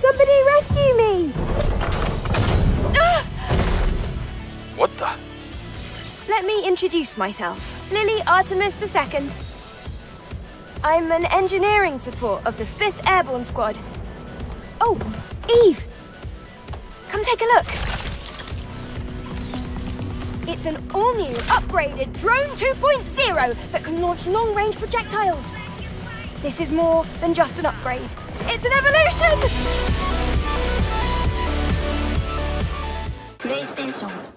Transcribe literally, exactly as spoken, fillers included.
Somebody rescue me! Ah! What the? Let me introduce myself. Lily Artemis the Second. I'm an engineering support of the fifth Airborne Squad. Oh, Eve! Come take a look. It's an all-new, upgraded Drone two point oh that can launch long-range projectiles. This is more than just an upgrade. It's an evolution! PlayStation